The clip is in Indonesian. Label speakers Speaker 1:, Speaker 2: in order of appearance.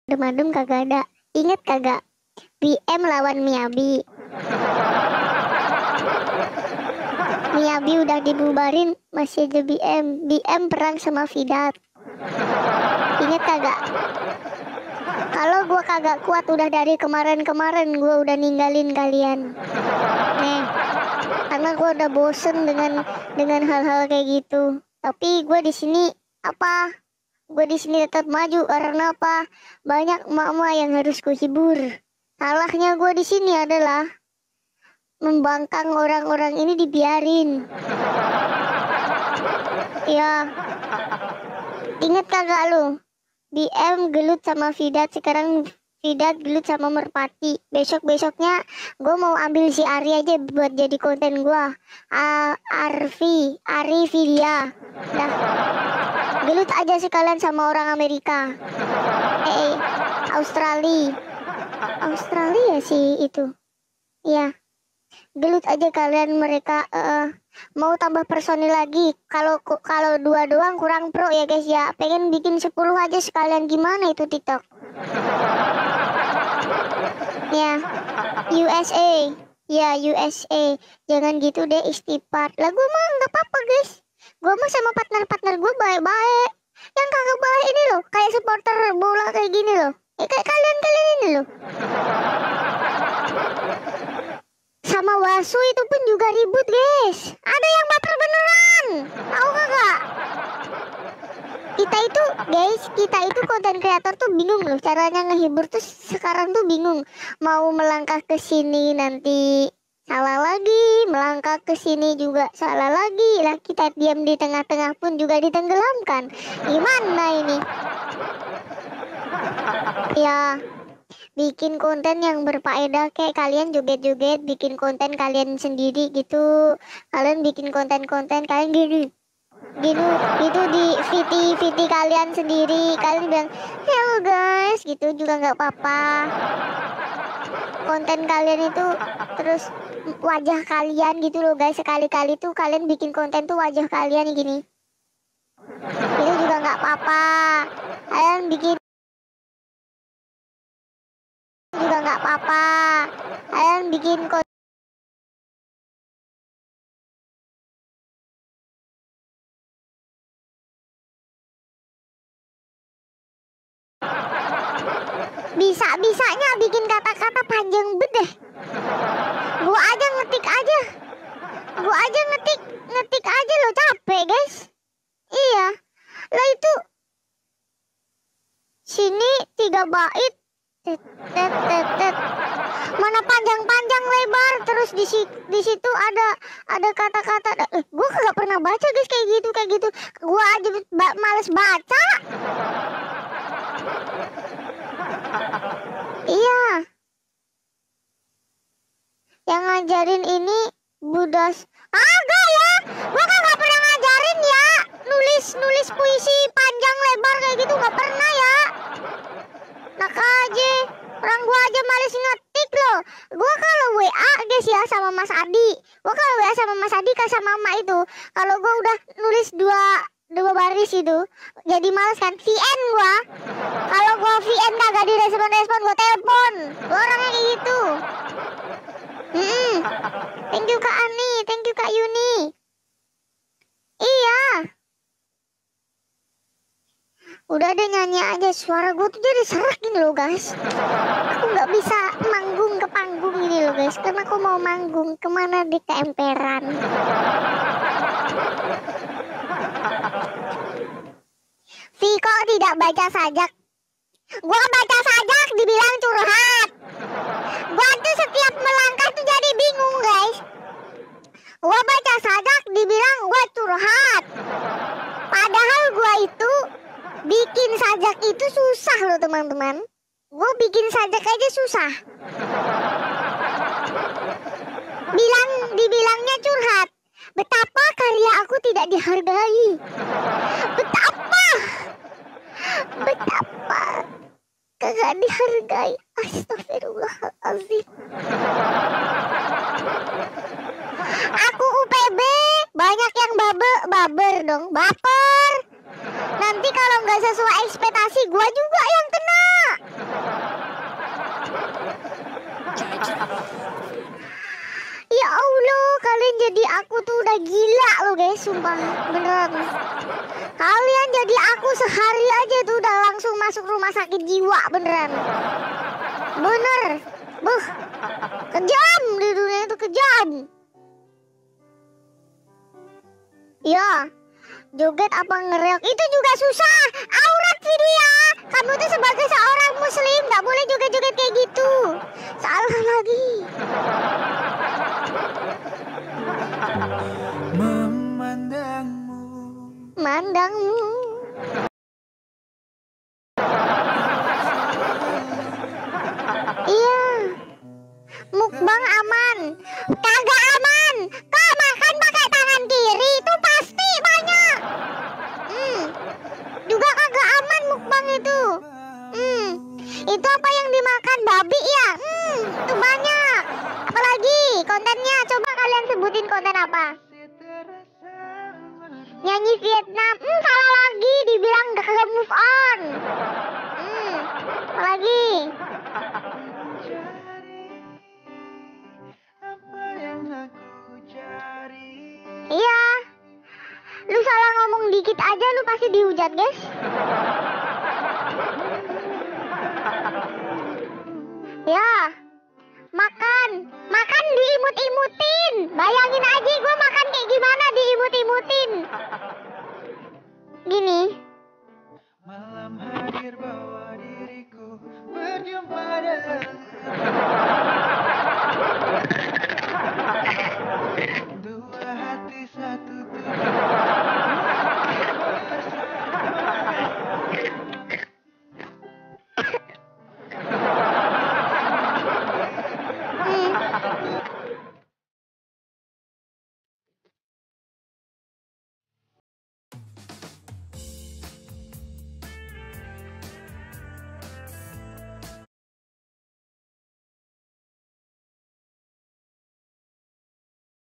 Speaker 1: adem kagak ada. Ingat kagak? BM lawan Miyabi. Miyabi udah dibubarin, masih aja BM. BM perang sama Vidat. Ingat kagak? Kalau gua kagak kuat udah dari kemarin-kemarin gua udah ninggalin kalian. Nih, karena gua udah bosen dengan hal-hal kayak gitu. Tapi gua di sini apa? Gua di sini tetap maju karena apa? Banyak emak-emak yang harus kuhibur. Salahnya gua di sini adalah membangkang orang-orang ini dibiarin. Ya, inget kagak lu? BM gelut sama Vidat, sekarang Vidat gelut sama Merpati. Besok-besoknya gue mau ambil si Ari aja buat jadi konten gue. Ari Vidya. Dah, gelut aja sekalian sama orang Amerika. Australia sih itu. Ya. Gelut aja kalian mereka. Mau tambah personil lagi. Kalau 2 doang kurang pro ya guys ya. Pengen bikin 10 aja sekalian, gimana itu TikTok? Ya, USA. Ya, USA. Jangan gitu deh, istighfar. Lah gue mah nggak apa-apa guys. Gue mah sama partner gue baik-baik. Yang kagak baik ini loh, kayak supporter bola kayak gini loh. Kayak kalian ini loh. Sama Wasu itu pun juga ribut guys. Ada yang baper beneran. Tahu kagak? Kita itu konten kreator tuh bingung loh. Caranya ngehibur tuh sekarang tuh bingung. Mau melangkah ke sini nanti salah lagi, melangkah ke sini juga salah lagi. Lah kita diam di tengah-tengah pun juga ditenggelamkan. Gimana ini? Ya, bikin konten yang berfaedah, kayak kalian joget-joget, bikin konten kalian sendiri gitu. Kalian bikin konten-konten kalian gitu di VT kalian sendiri. Kalian bilang hello guys gitu juga nggak apa-apa. Konten kalian itu terus wajah kalian gitu loh guys. Sekali-kali tuh kalian bikin konten tuh wajah kalian gini. Itu juga nggak apa-apa. Kalian bikin juga nggak apa-apa. Kalian bikin bisa-bisanya bikin kata-kata panjang bedeh. Gua aja ngetik aja lo capek guys. Iya, lah itu sini 3 bait. Mana panjang-panjang lebar, terus di situ ada kata-kata. Gue nggak pernah baca guys kayak gitu. Gue aja males baca. Iya, yang ngajarin ini Budas. Agak ya, gue kan nggak pernah ngajarin ya nulis puisi panjang lebar kayak gitu, nggak pernah ya. Nak aja, orang gua aja males ngetik loh. Gua kalau WA guys ya sama Mas Adi, sama Mama itu, kalau gua udah nulis dua baris itu jadi males kan. VN gua, kalau gua VN kagak direspon gua telepon. Gua orangnya kayak gitu. Thank you Kak Ani, thank you Kak Yuni. Iya, udah deh nyanyi aja, suara gue tuh jadi serak gini loh guys. Aku nggak bisa manggung ke panggung gini loh guys, karena aku mau manggung kemana di keemperan. Viko tidak baca sajak. Gua baca sajak dibilang curhat. Gua tuh setiap melangkah tuh jadi bingung guys. Gua baca sajak dibilang gua curhat. Padahal gua itu bikin sajak itu susah loh teman-teman. Gue bikin sajak aja susah. Dibilangnya curhat. Betapa karya aku tidak dihargai. Betapa kagak dihargai. Astagfirullahaladzim. Aku UPB banyak yang baper dong. Baper. Nanti kalau nggak sesuai ekspektasi, gua juga yang kena. sumpah, beneran. Kalian jadi aku sehari aja tuh udah langsung masuk rumah sakit jiwa, beneran. Bener. Buh, kejam di dunia itu, kejam. Ya, joget apa ngereok itu juga susah. Aurat Vidya, kamu tuh sebagai seorang muslim gak boleh joget-joget kayak gitu. Salah lagi. Mandangmu. Iya. Mukbang aman. Kagak aman. Kau makan pakai tangan kiri itu pasti banyak. Juga kagak aman mukbang itu. Itu apa yang dimakan babi ya? Itu banyak. Apalagi kontennya, coba kalian sebutin konten apa? Nyanyi Vietnam, salah lagi, dibilang gak move on. Apalagi? Iya, lu salah ngomong dikit aja lu pasti dihujat, guys. Ya, makan diimut-imutin. Bayangin aja gue makan kayak gimana diimut-imutin. Gini. Malam hadir bawa diriku berjumpa dengan